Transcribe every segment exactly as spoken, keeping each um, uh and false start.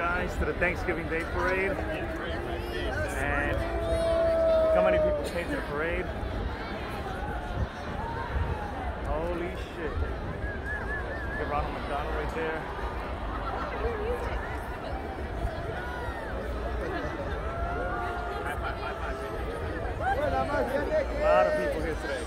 guys, to the Thanksgiving Day Parade. And look how many people came to the parade. Holy shit. Look at Ronald McDonald right there. A lot of people here today.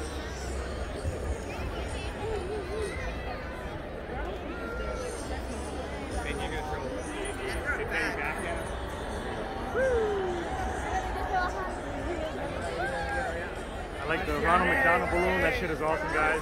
I like the Ronald McDonald balloon. That shit is awesome, guys.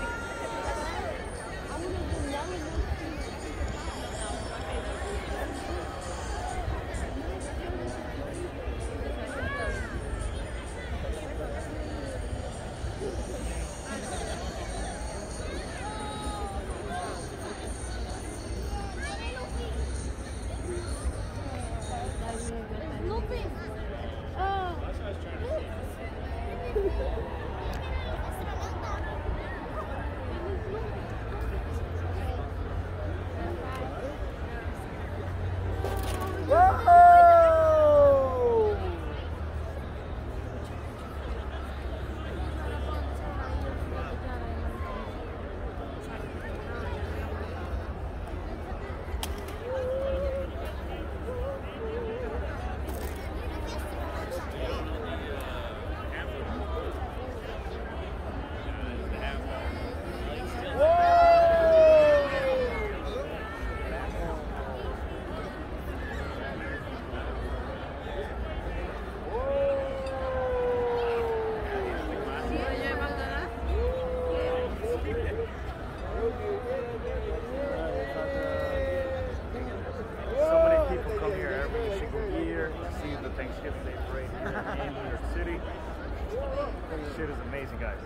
Thanksgiving Day Parade here in New York City. This shit is amazing, guys.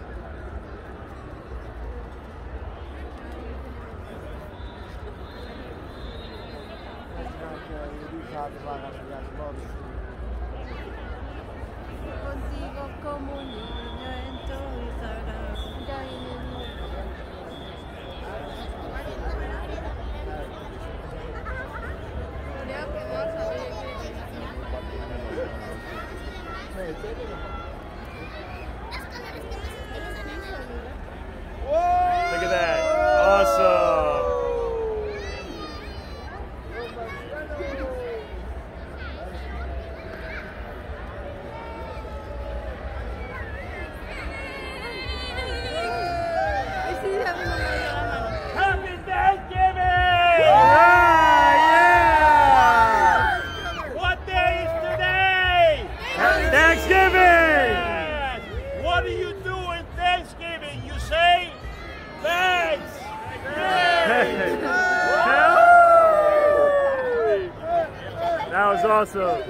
Contigo como un niño en tu Look at that. Awesome. Happy Thanksgiving! All right, yeah! What day is today? Thanksgiving! What do you do in Thanksgiving? You say thanks. Hey. That was awesome.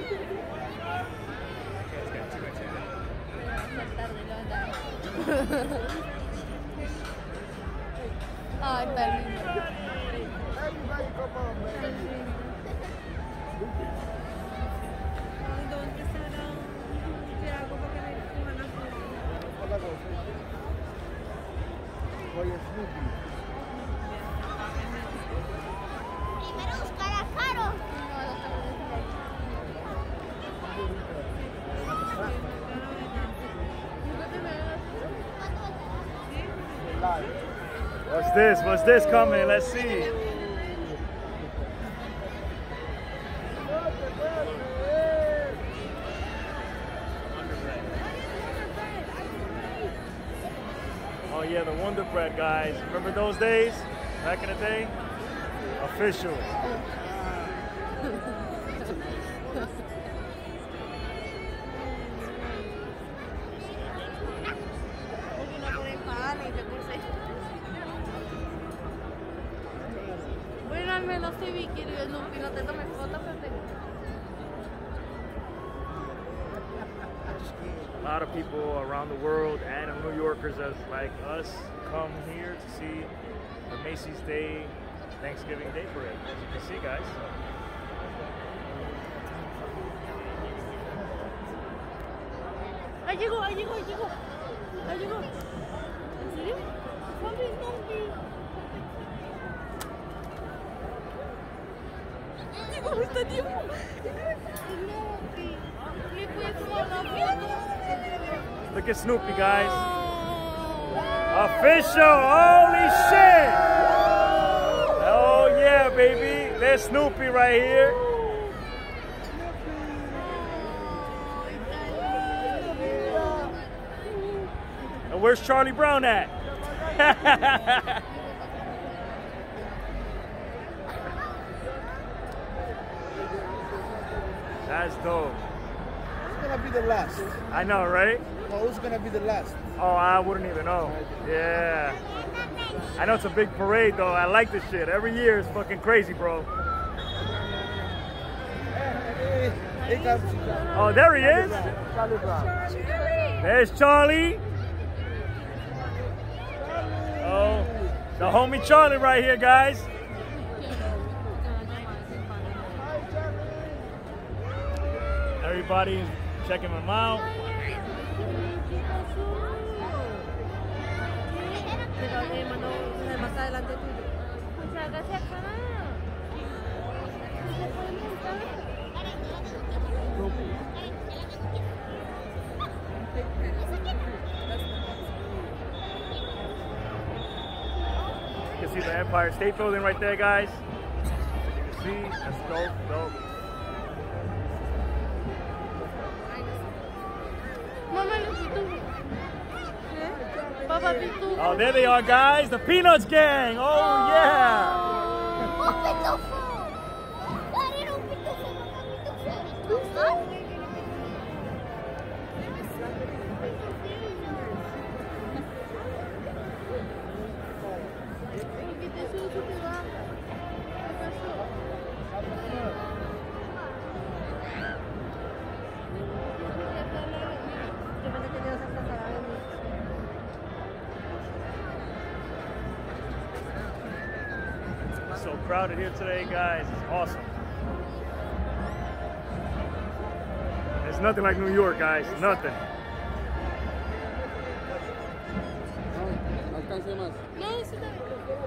Ay, permíteme. ¿Dónde estará? ¿Qué hago para que me cojan la foto? Primero buscar a Caro. What's this? What's this coming? Let's see. Oh yeah, the Wonder Bread, guys. Remember those days? Back in the day? Official. Bueno, al menos sí vi que el Lupi no te tome fotos, pero te... A lot of people around the world and New Yorkers as like us come here to see the Macy's Day Thanksgiving Day Parade. As you can see, guys. ¡Ahí llegó, ahí llegó, ahí llegó! ¡Ahí llegó! ¿En serio? ¡Papi, papi! ¡Llegó! tadi mo. Look at Snoopy, guys. Official, holy shit. Oh yeah, baby. There's Snoopy right here. And where's Charlie Brown at? That's dope. Who's gonna be the last? I know, right? Oh, who's gonna be the last? Oh, I wouldn't even know. Yeah. I know it's a big parade, though. I like this shit. Every year it's fucking crazy, bro. Hey, hey, comes Oh, there he is. Charlie Brown. There's Charlie. Oh, the homie Charlie right here, guys. Everybody's checking him out. Más adelante tuyo. Pues hágase acá. You can see the Empire State Building right there, guys. You can see, that's dope, dope. Mama, lo quito. Papa, pitu. Oh, there they are, guys. The Peanuts gang. Oh, yeah. ¡Un pitufo! ¡Ay, era un pitufo! ¡Un pitufo! So crowded here today, guys. It's awesome. It's nothing like New York, guys. Nothing. Alcance más. No, sí está bien.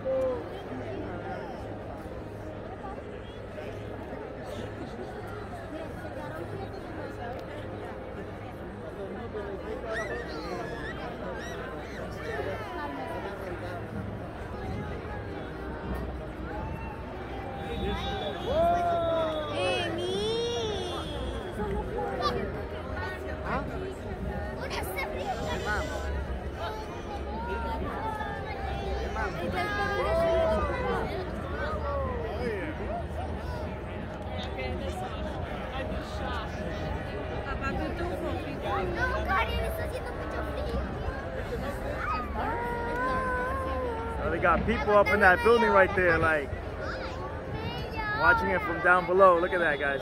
No, Karen, está haciendo mucho frío. Oh, they got people up in that building right there, like watching it from down below. Look at that, guys.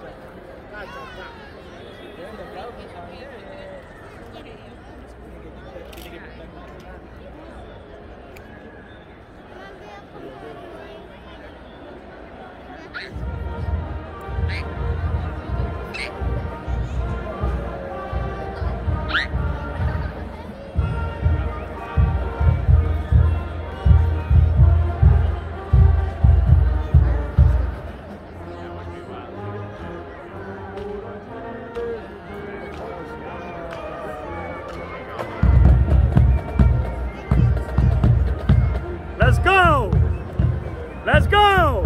Let's go! Let's go!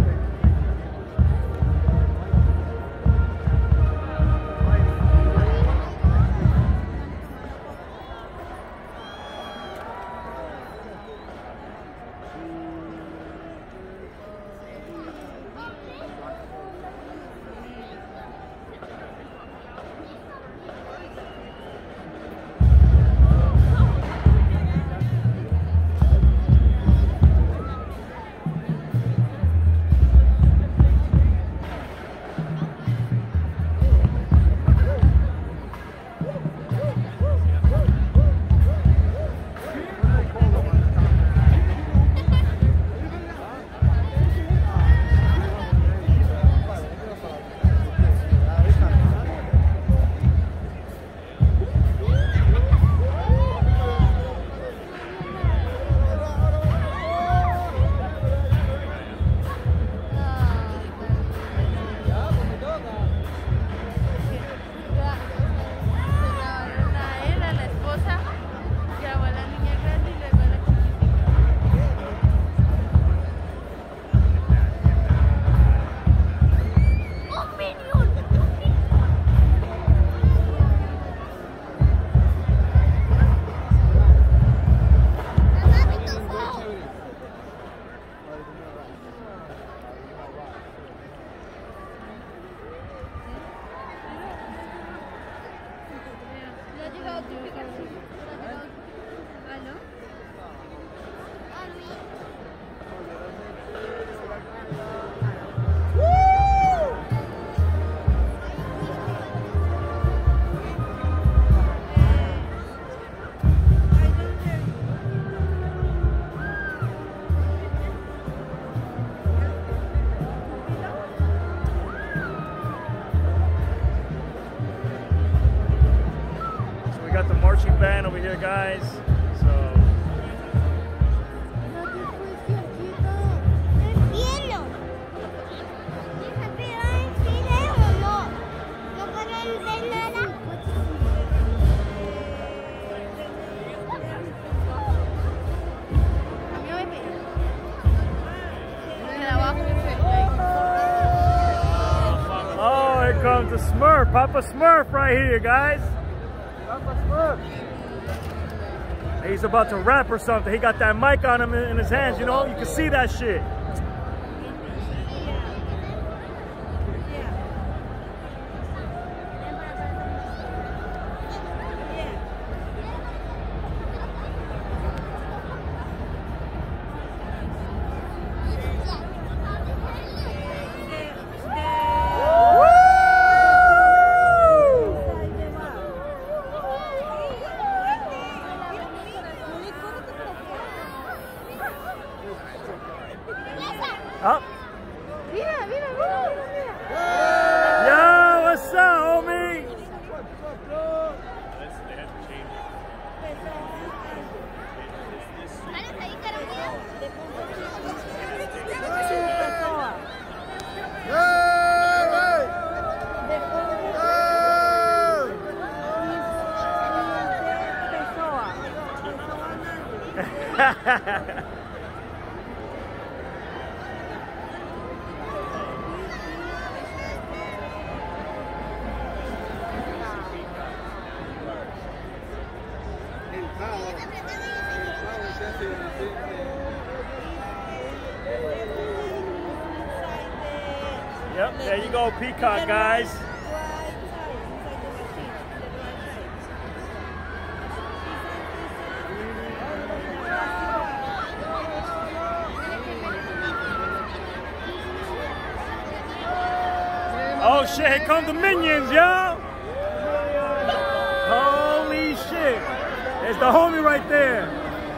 here, guys. So. Hielo. ¿Pero en Chile o no? ¿No pueden ver nada? Oh, here comes the Smurf, Papa Smurf right here, guys. Papa Smurf. He's about to rap or something. He got that mic on him in his hands, you know? You can see that shit. Up. Mira, mira, mira, mira. Yo, what's up, homie? ¿Sales ahí, cara mía? Yep, there you go, Peacock, guys. Oh shit, here come the minions, yo! Holy shit! There's the homie right there.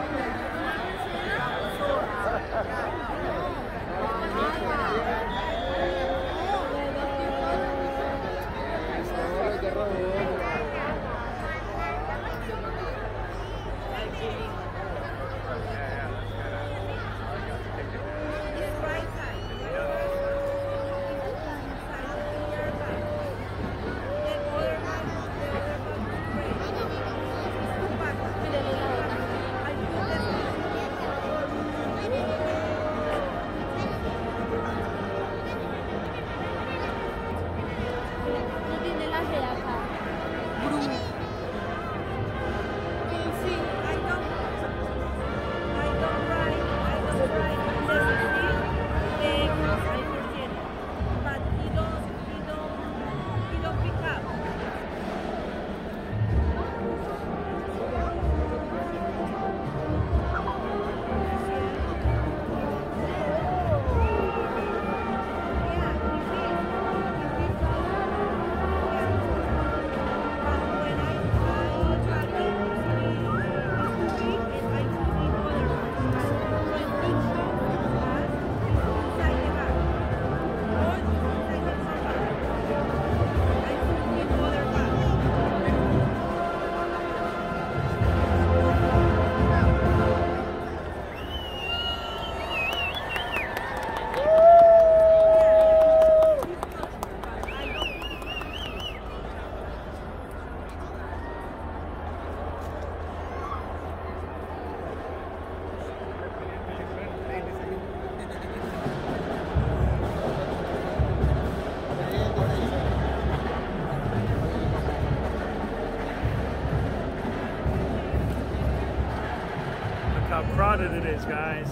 How crowded it is, guys.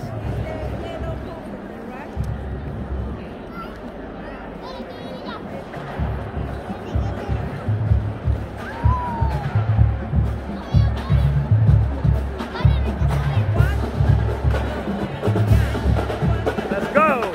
Let's go.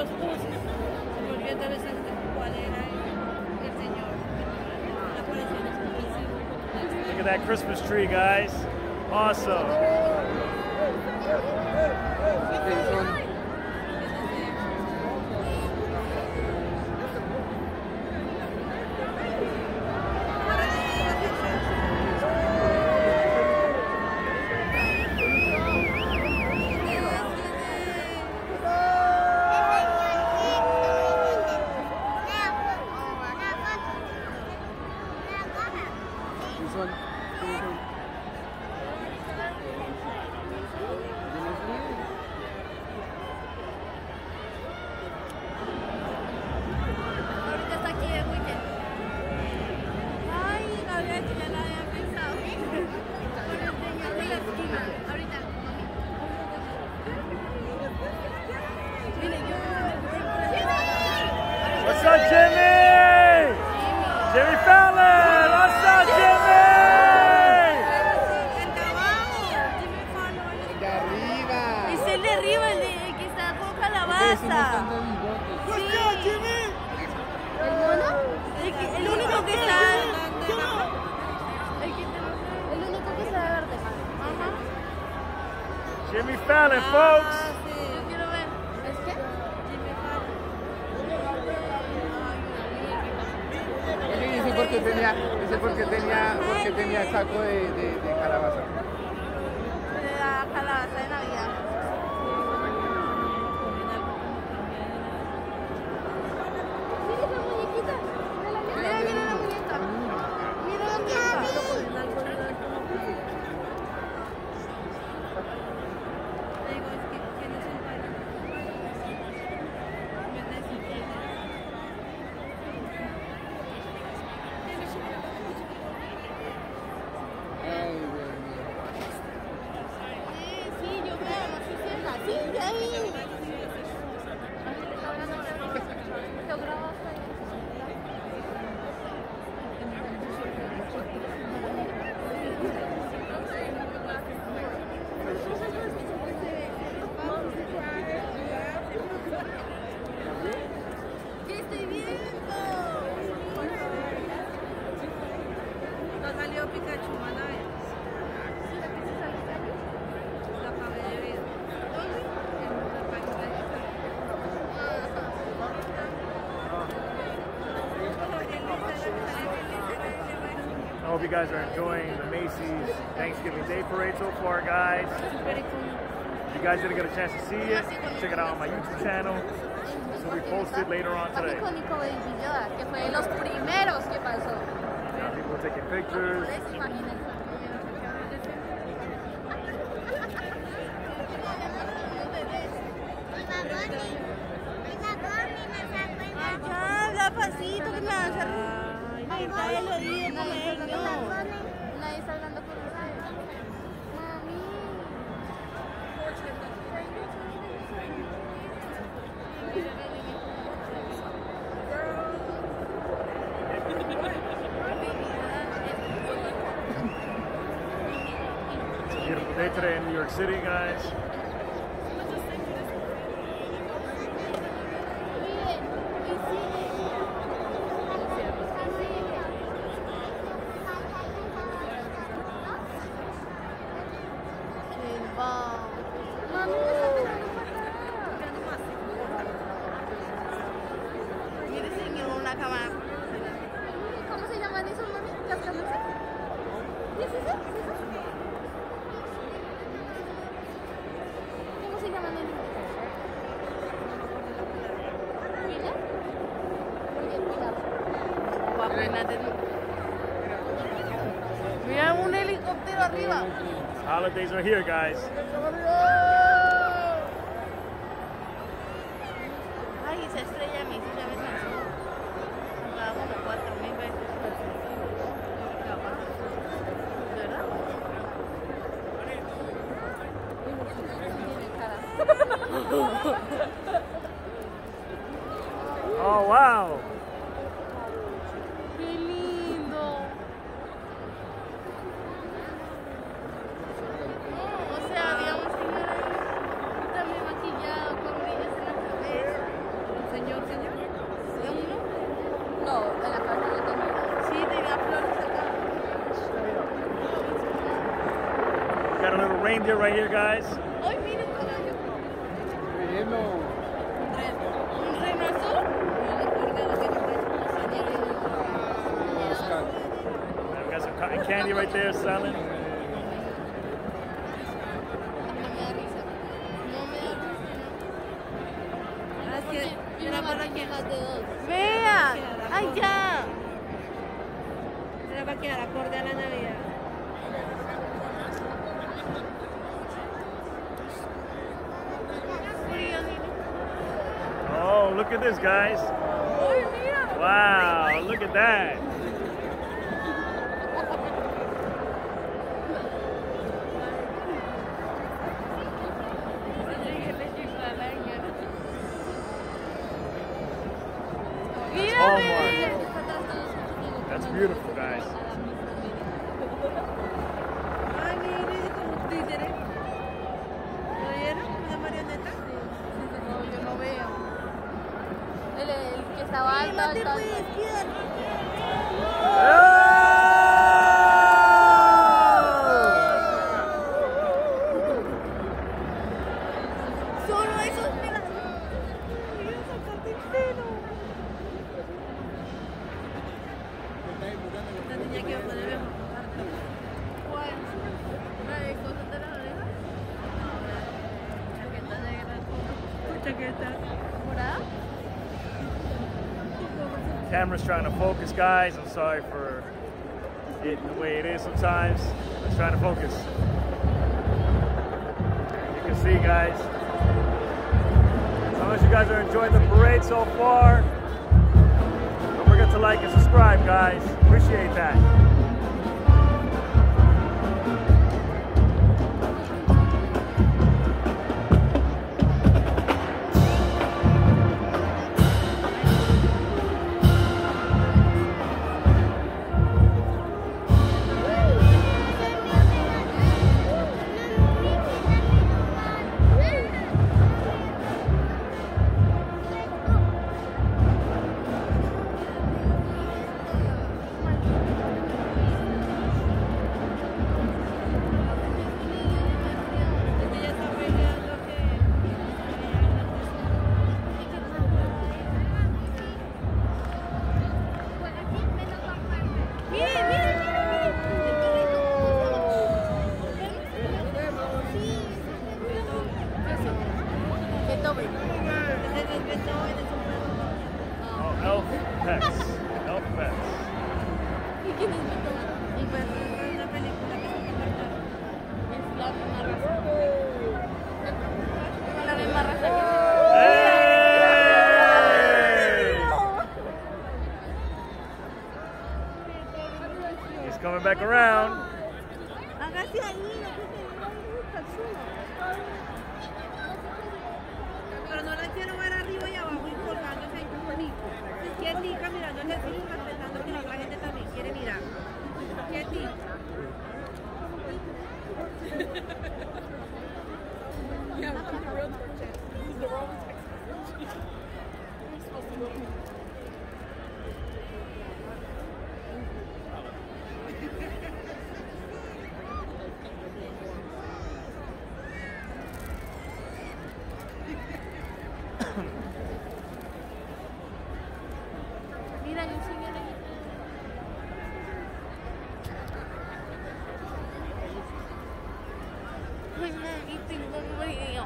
los puso. Porque interesante cuál era el señor. La apareció en su principio. Look at that Christmas tree, guys. Awesome. Ahorita está aquí el weekend. Ay, Gabriel, que ya la había pensado. Con el señor de la esquina. Ahorita, mami. Mire, yo What's up, Jimmy? Jimmy Fallon. What's up, Jimmy? El trabajo. Jimmy Fallon. De arriba. Es el de arriba, el, de, el que está con calabaza. Sí. ¿El mono? El, que- el único que está... El, que, el único que está verde. Ajá. Jimmy Fallon, folks. Ah, sí. Yo quiero ver. ¿Es qué? Jimmy Fallon. Ese dice porque tenía, dice porque tenía, porque tenía saco de, de, de calabaza. De la calabaza de Navidad. Mira, mira la muñeca. Mira la muñeca. Te digo, es que tienes un baile. Me decís. Ay, Dios mío. Sí, sí, yo veo, no sé si es la sí, de ahí. Yo grabo hasta ahí. ¿Qué estoy viendo? No salió Pikachu, Manaya. La acabé de ver. ¿Dónde? En la página de I hope you guys are enjoying the Macy's Thanksgiving Day Parade so far, guys. If you guys didn't get a chance to see it, check it out on my YouTube channel. This will be posted later on today. icónico Baby Yoda, que fue de los primeros que pasó. Uh, people taking pictures. Ay, ya, habla pasito que me va a hacer. Ay, está el oído, come el no. Nadie está hablando con nosotros. Mami. It's a beautiful day today in New York City, guys. Mami, me está pegando patada. Mire, señor, una cámara. ¿Cómo se llaman esos, mami? ¿Las camisas? ¿Y es eso? ¿Cómo se llaman en inglés? ¿Mira? Oye, cuidado. Guapenas de... Mira un helicóptero arriba. Holidays are here, guys. Ay, esa estrella me hizo, ya me cansó. Pagaba como cuatro mil veces. ¿Verdad? Oh, wow. ¡Qué lindo! O sea, había un señor ahí también maquillado con brillos en la cabeza. reindeer right here, guys. Ay, mira un caballo. Reno. Un reno azul. We got some cotton candy right there selling. No me da risa. No me da risa. Es que era para que de dos. Vean. Ay, ya. Era para quedar acorde a la Navidad. Oh, look at this, guys. Ay, mira. Wow, look at that. Mira, That's beautiful, guys. ay, mire, como un títere. ¿Lo vieron? ¿Una marioneta? No, yo no veo. El, el que estaba alto, alto, alto. Solo esos, mira. Mira, sacarte el pelo. La niña que va a poner mejor. ¿Cuál? ¿La de cosas de las orejas? No, la chaqueta negra. ¿Chaqueta morada? Camera's trying to focus, guys. I'm sorry for it the way it is sometimes. It's trying to focus. You can see, guys. As long as you guys are enjoying the parade so far, don't forget to like and subscribe, guys. Appreciate that. Oh, elf pets. Elf pets. ¿Y quién es Beto? El perro es una película que se llama Es la misma raza. Es la misma raza que Hey! He's coming back around. hágase ahí, no que se pero no la quiero ver arriba y abajo y colgándose ahí como Nico. Es que es Nica mirándole así, pensando que la otra gente también quiere mirar. ¿Qué es Nica? Mira, yo soy el y tengo un video.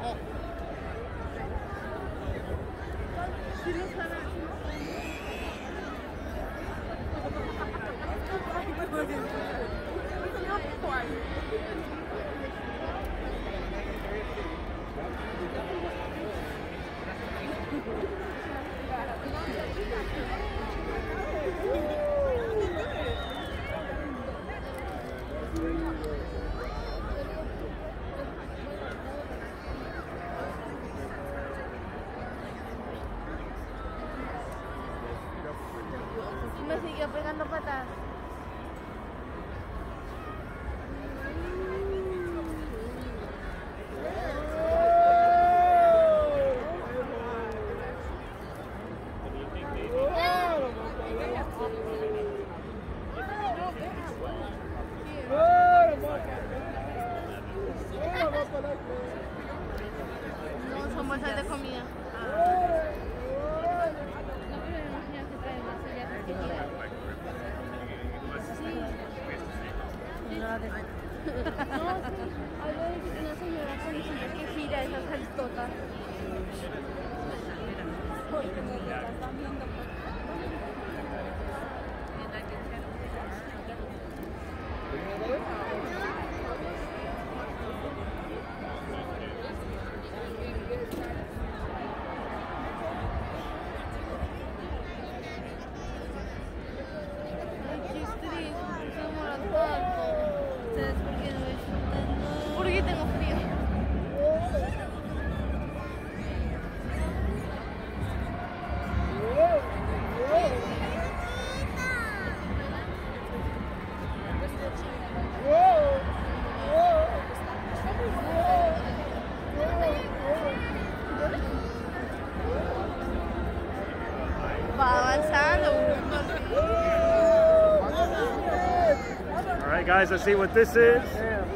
Sí lo sabe. Me siguió pegando patas. bolsas de comida. No, sí, algo de una señora con sillas que gira esas saltotas. Porque no le están viendo. Porque tengo frío. Va avanzando. All right, guys, let's see what this is.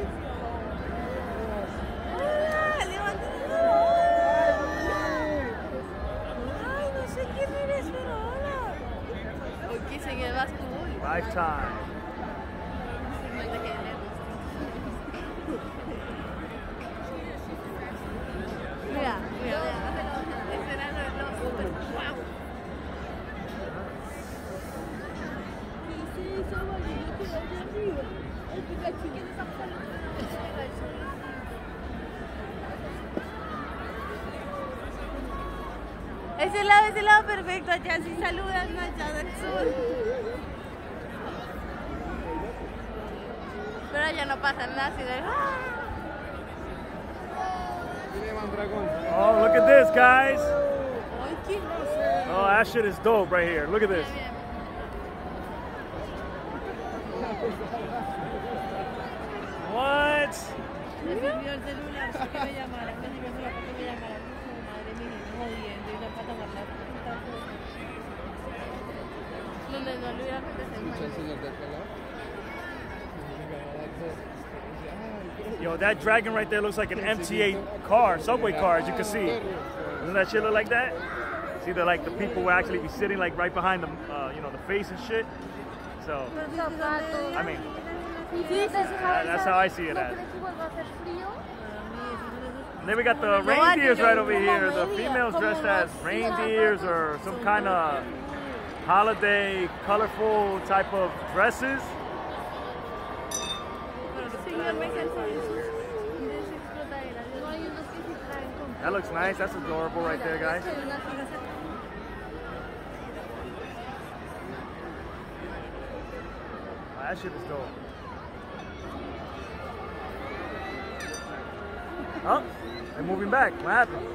Lifetime. Mira, mira, ese era los super wow. Ese lado, ese lado perfecto, allá sí saludan allá del sur. Pero allá no pasa nada así de... Oh, look at this, guys. Oh, that shit is dope right here. Look at this. What? Yo, that dragon right there looks like an M T A car, subway car, as you can see. Doesn't that shit look like that? See, the like the people will actually be sitting like right behind the, uh, you know, the face and shit. So, I mean, that, that's how I see it as. And then we got the reindeers right over here. The females dressed as reindeers or some kind of holiday, colorful type of dresses. That looks nice. That's adorable right there, guys. Oh, that shit is dope. Oh, they're moving back. What happened?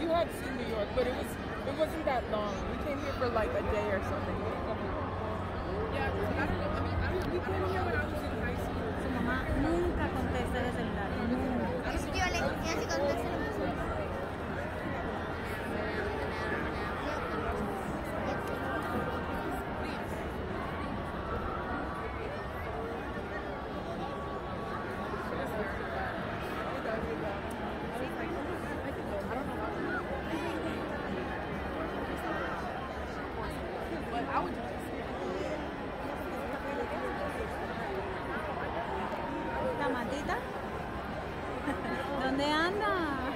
you had seen New York, but it was it wasn't that long. We came here for like a day or something. Yeah, I don't know. I mean, I don't, we came here when I was in high school. Su mamá nunca contesta el celular. Nunca. Yo le ya se contesta. ¿La matita? ¿Dónde anda?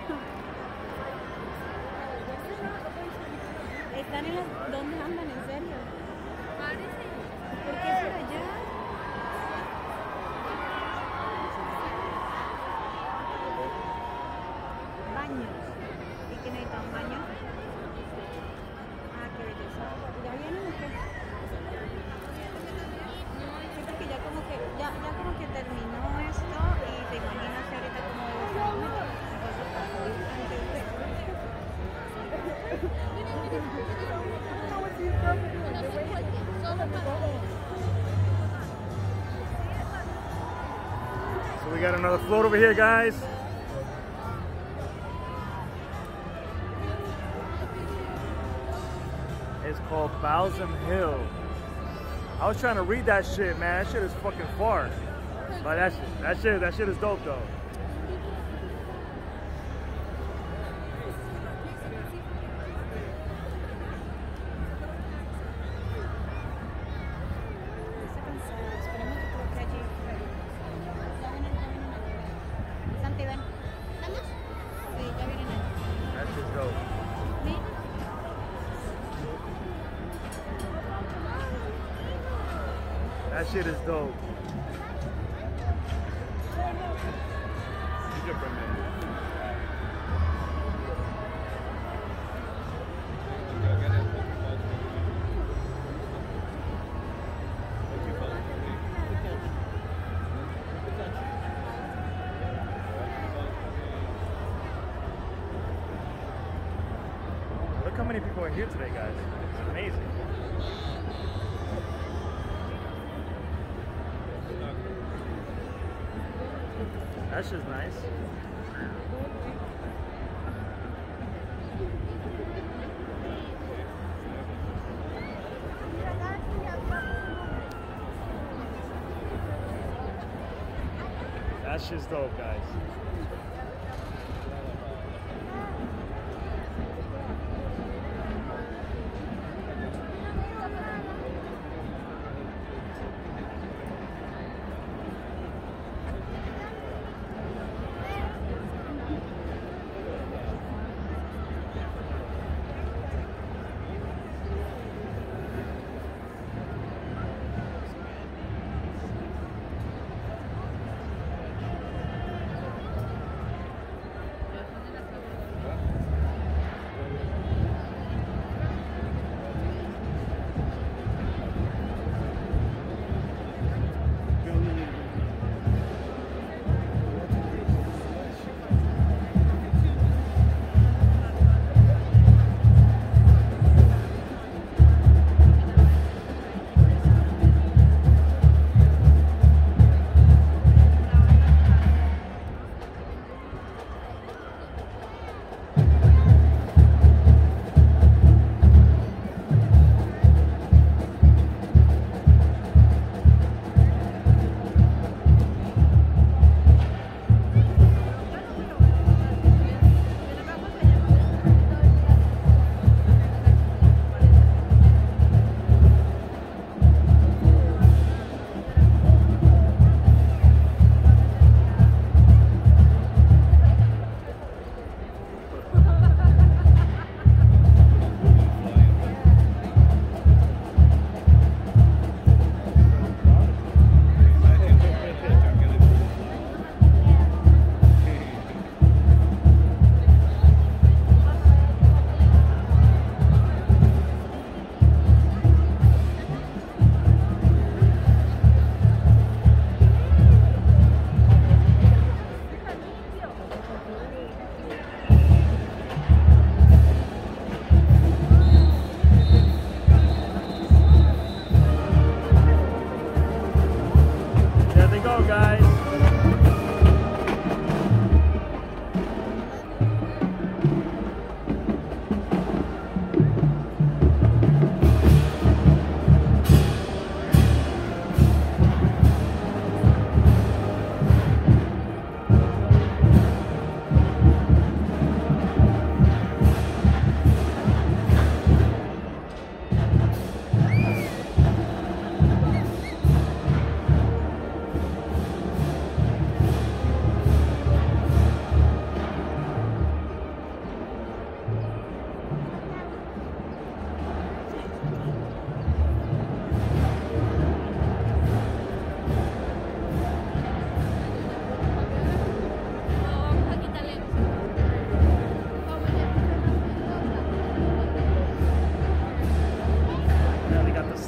Están en las... ¿Dónde andan? ¿En serio? ¿Por qué por allá? Baños. ¿Y qué necesitan? ¿Un baño? Ah, qué belleza. ¿Ya vienen o qué? Sí, porque ya como que, ya, ya como que terminó esto y te imaginas que ahorita como debe estar el metro. So we got another float over here, guys. It's called Balsam Hill. I was trying to read that shit, man. That shit is fucking far. But that shit, that shit, that shit is dope though. Está cansado, esperemos que por allí. Ya vienen, ya vienen. Santi, ven. ¿Vamos? Sí, ya vienen allí. That shit's dope. ¿Sí? That shit is dope. Look how many people are here today, guys. It's amazing. That's just nice. That's just dope, guys.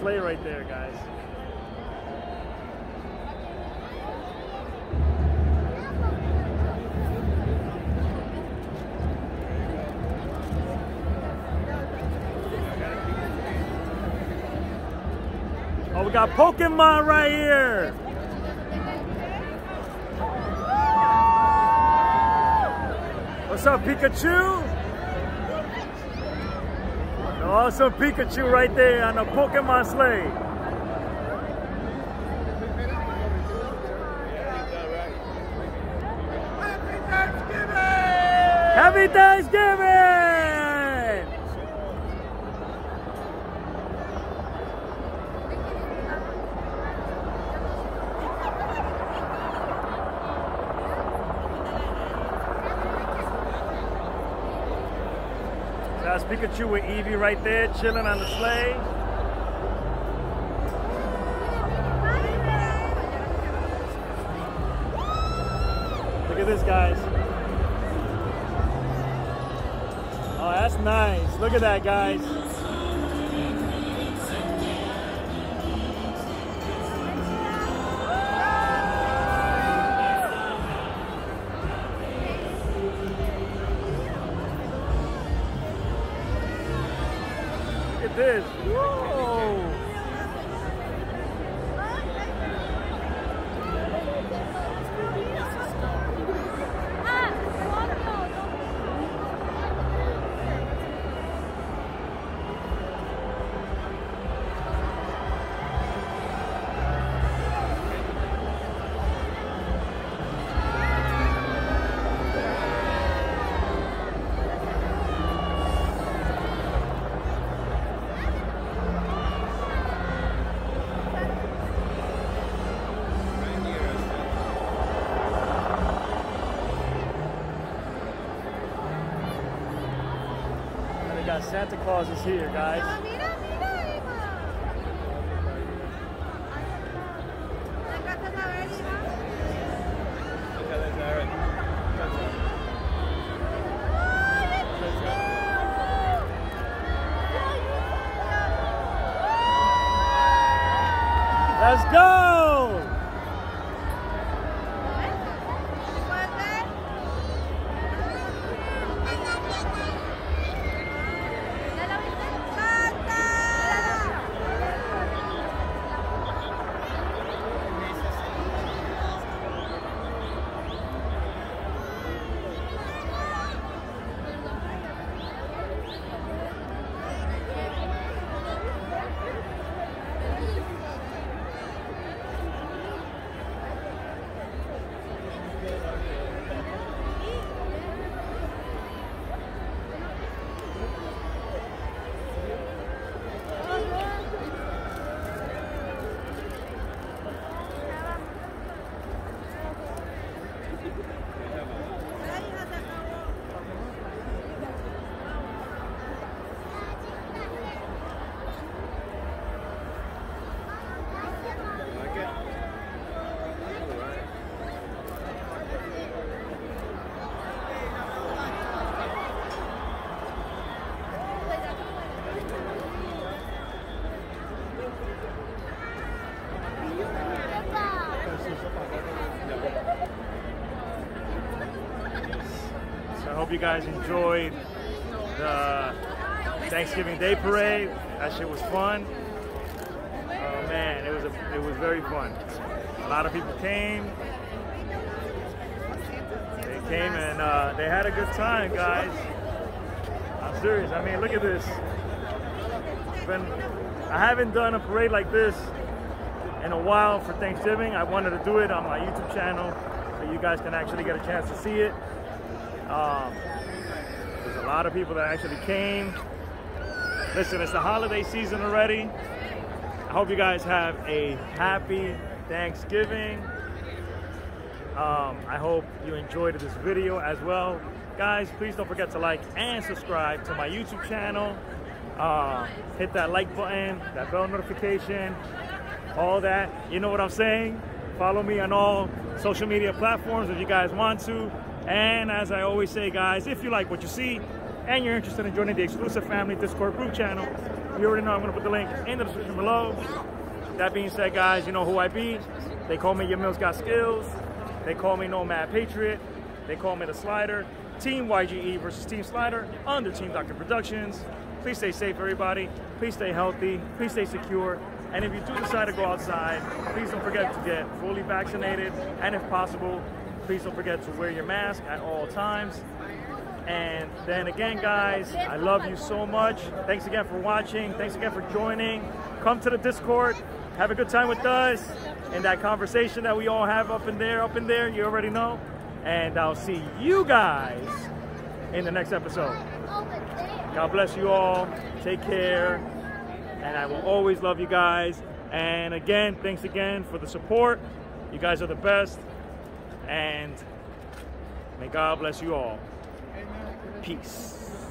sleigh right there, guys. Oh, we got Pokemon right here. What's up, Pikachu? Awesome Pikachu right there on the Pokemon sleigh. Happy Thanksgiving! That's Pikachu with Eevee right there, chilling on the sleigh. Look at this, guys. Oh, that's nice. Look at that, guys. Look at this. Whoa. Santa Claus is here, guys. Let's go! I hope you guys enjoyed the Thanksgiving Day Parade. That shit was fun. Oh man, it was a, it was very fun. A lot of people came. They came and uh, they had a good time, guys. I'm serious. I mean, look at this. It's been, I haven't done a parade like this in a while for Thanksgiving. I wanted to do it on my YouTube channel so you guys can actually get a chance to see it. Um, there's a lot of people that actually came. Listen, it's the holiday season already. I hope you guys have a happy Thanksgiving. Um, I hope you enjoyed this video as well. Guys, please don't forget to like and subscribe to my YouTube channel. Uh, hit that like button, that bell notification, all that. You know what I'm saying? Follow me on all social media platforms if you guys want to. And as I always say, guys, if you like what you see and you're interested in joining the exclusive family Discord group channel, You already know I'm gonna put the link in the description below. That being said, guys, you know who I be. They call me Your Mills Got Skills. They call me Nomad Patriot. They call me the Slider. Team Y G E versus Team Slider under Team Doctor Productions. Please stay safe, everybody. Please stay healthy. Please stay secure. And if you do decide to go outside, please don't forget to get fully vaccinated. And if possible, please don't forget to wear your mask at all times. And then again, guys, I love you so much. Thanks again for watching. Thanks again for joining. Come to the Discord. Have a good time with us. And that conversation that we all have up in there, up in there, you already know. And I'll see you guys in the next episode. God bless you all. Take care. And I will always love you guys. And again, thanks again for the support. You guys are the best. And may God bless you all. Peace.